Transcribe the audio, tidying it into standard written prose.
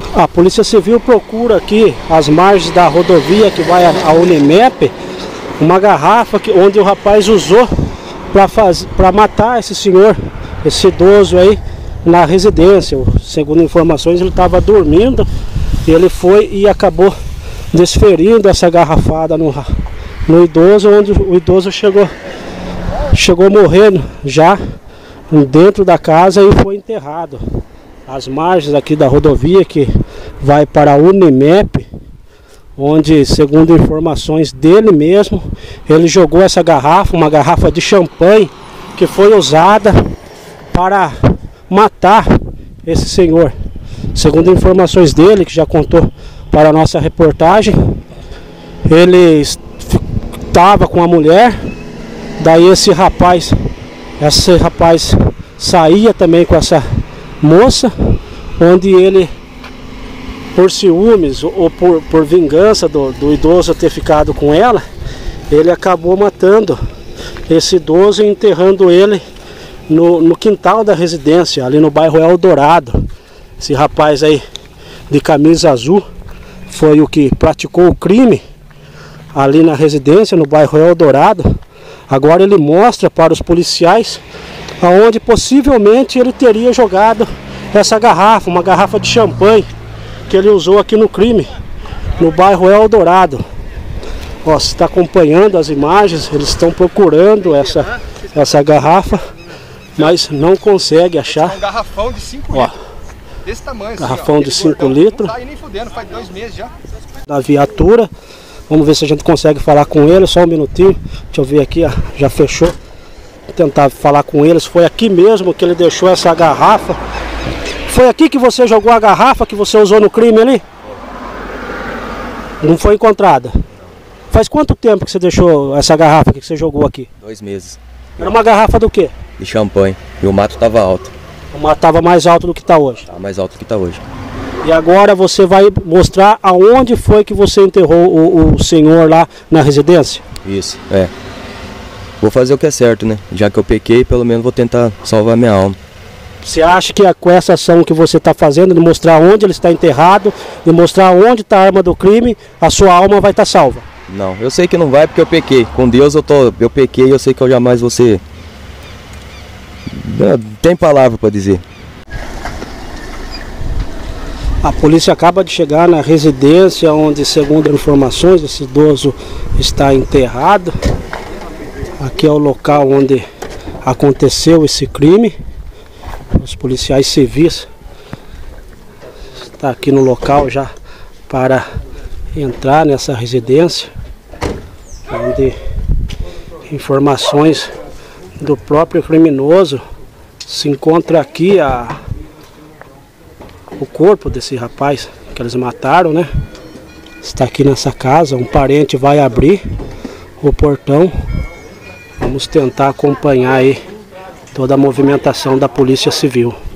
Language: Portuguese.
A Polícia Civil procura aqui as margens da rodovia que vai a Unimep uma garrafa onde o rapaz usou para matar esse senhor, esse idoso aí na residência. Segundo informações, ele estava dormindo e ele foi e acabou desferindo essa garrafada no idoso, onde o idoso chegou morrendo já dentro da casa e foi enterrado. As margens aqui da rodovia que vai para a Unimep, onde, segundo informações dele mesmo, ele jogou essa garrafa, uma garrafa de champanhe que foi usada para matar esse senhor. Segundo informações dele, que já contou para a nossa reportagem, ele estava com a mulher, daí esse rapaz saía também com essa moça, onde ele, por ciúmes ou por vingança do idoso ter ficado com ela, ele acabou matando esse idoso e enterrando ele no quintal da residência, ali no bairro Eldorado. Esse rapaz aí de camisa azul foi o que praticou o crime ali na residência, no bairro Eldorado. Agora ele mostra para os policiais aonde possivelmente ele teria jogado essa garrafa, uma garrafa de champanhe que ele usou aqui no crime, no bairro Eldorado. Ó, você está acompanhando as imagens, eles estão procurando essa garrafa, mas não consegue achar. É um garrafão de 5 litros, desse tamanho. Garrafão assim, de 5 litros. Não tá aí nem fudendo, faz 2 meses já. Da viatura, vamos ver se a gente consegue falar com ele, só um minutinho. Deixa eu ver aqui, ó, já fechou. Vou tentar falar com eles. Foi aqui mesmo que ele deixou essa garrafa. Foi aqui que você jogou a garrafa que você usou no crime ali? Não foi encontrada? Faz quanto tempo que você deixou essa garrafa que você jogou aqui? 2 meses. Era uma garrafa do quê? De champanhe. E o mato estava alto. O mato estava mais alto do que está hoje? Tá mais alto do que está hoje. E agora você vai mostrar aonde foi que você enterrou o senhor lá na residência? Isso, é. Vou fazer o que é certo, né? Já que eu pequei, pelo menos vou tentar salvar minha alma. Você acha que com essa ação que você está fazendo, de mostrar onde ele está enterrado, de mostrar onde está a arma do crime, a sua alma vai estar salva? Não, eu sei que não vai porque eu pequei. Com Deus eu pequei e eu sei que eu jamais vou ser... Não tem palavra para dizer. A polícia acaba de chegar na residência onde, segundo informações, esse idoso está enterrado. Aqui é o local onde aconteceu esse crime. Os policiais civis estão aqui no local já para entrar nessa residência, onde informações do próprio criminoso se encontra aqui o corpo desse rapaz que eles mataram, né? Está aqui nessa casa, um parente vai abrir o portão. Vamos tentar acompanhar aí toda a movimentação da Polícia Civil.